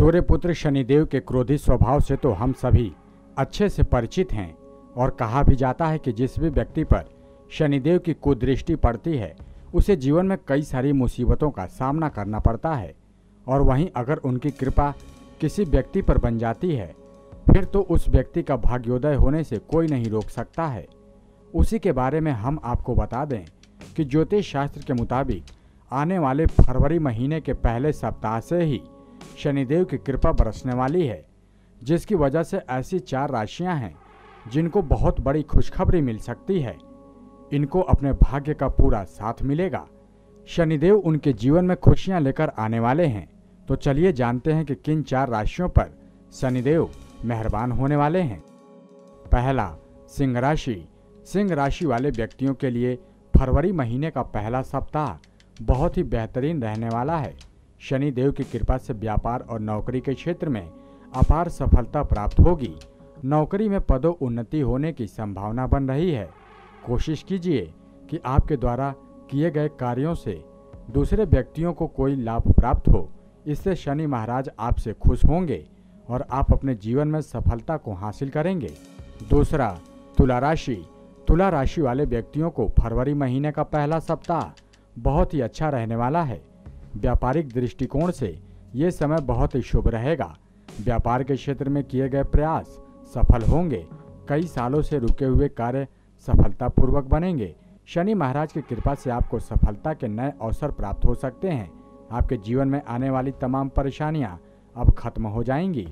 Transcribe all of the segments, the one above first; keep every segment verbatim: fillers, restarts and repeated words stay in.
सूर्यपुत्र शनिदेव के क्रोधी स्वभाव से तो हम सभी अच्छे से परिचित हैं और कहा भी जाता है कि जिस भी व्यक्ति पर शनिदेव की कुदृष्टि पड़ती है उसे जीवन में कई सारी मुसीबतों का सामना करना पड़ता है, और वहीं अगर उनकी कृपा किसी व्यक्ति पर बन जाती है फिर तो उस व्यक्ति का भाग्योदय होने से कोई नहीं रोक सकता है। उसी के बारे में हम आपको बता दें कि ज्योतिष शास्त्र के मुताबिक आने वाले फरवरी महीने के पहले सप्ताह से ही शनिदेव की कृपा बरसने वाली है, जिसकी वजह से ऐसी चार राशियां हैं जिनको बहुत बड़ी खुशखबरी मिल सकती है। इनको अपने भाग्य का पूरा साथ मिलेगा। शनिदेव उनके जीवन में खुशियां लेकर आने वाले हैं। तो चलिए जानते हैं कि किन चार राशियों पर शनिदेव मेहरबान होने वाले हैं। पहला, सिंह राशि। सिंह राशि वाले व्यक्तियों के लिए फरवरी महीने का पहला सप्ताह बहुत ही बेहतरीन रहने वाला है। शनि देव की कृपा से व्यापार और नौकरी के क्षेत्र में अपार सफलता प्राप्त होगी। नौकरी में पदों उन्नति होने की संभावना बन रही है। कोशिश कीजिए कि आपके द्वारा किए गए कार्यों से दूसरे व्यक्तियों को कोई लाभ प्राप्त हो। इससे शनि महाराज आपसे खुश होंगे और आप अपने जीवन में सफलता को हासिल करेंगे। दूसरा, तुला राशि। तुला राशि वाले व्यक्तियों को फरवरी महीने का पहला सप्ताह बहुत ही अच्छा रहने वाला है। व्यापारिक दृष्टिकोण से ये समय बहुत ही शुभ रहेगा। व्यापार के क्षेत्र में किए गए प्रयास सफल होंगे। कई सालों से रुके हुए कार्य सफलतापूर्वक बनेंगे। शनि महाराज की कृपा से आपको सफलता के नए अवसर प्राप्त हो सकते हैं। आपके जीवन में आने वाली तमाम परेशानियां अब खत्म हो जाएंगी।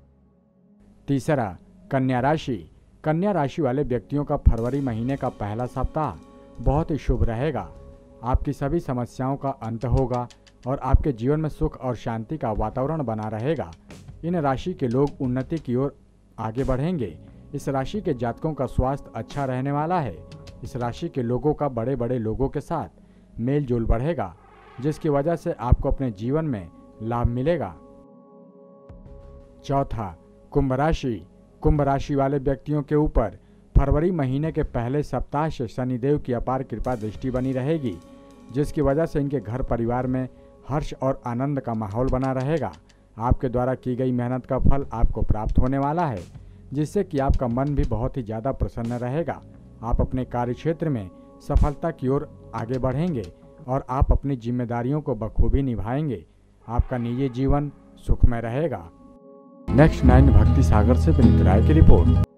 तीसरा, कन्या राशि। कन्या राशि वाले व्यक्तियों का फरवरी महीने का पहला सप्ताह बहुत ही शुभ रहेगा। आपकी सभी समस्याओं का अंत होगा और आपके जीवन में सुख और शांति का वातावरण बना रहेगा। इन राशि के लोग उन्नति की ओर आगे बढ़ेंगे। इस राशि के जातकों का स्वास्थ्य अच्छा रहने वाला है। इस राशि के लोगों का बड़े बड़े लोगों के साथ मेल जोल बढ़ेगा, जिसकी वजह से आपको अपने जीवन में लाभ मिलेगा। चौथा, कुंभ राशि। कुंभ राशि वाले व्यक्तियों के ऊपर फरवरी महीने के पहले सप्ताह से शनिदेव की अपार कृपा दृष्टि बनी रहेगी, जिसकी वजह से इनके घर परिवार में हर्ष और आनंद का माहौल बना रहेगा। आपके द्वारा की गई मेहनत का फल आपको प्राप्त होने वाला है, जिससे कि आपका मन भी बहुत ही ज़्यादा प्रसन्न रहेगा। आप अपने कार्य क्षेत्र में सफलता की ओर आगे बढ़ेंगे और आप अपनी जिम्मेदारियों को बखूबी निभाएंगे। आपका निजी जीवन सुखमय रहेगा। नेक्स्ट नाइन भक्ति सागर से विनीत राय की रिपोर्ट।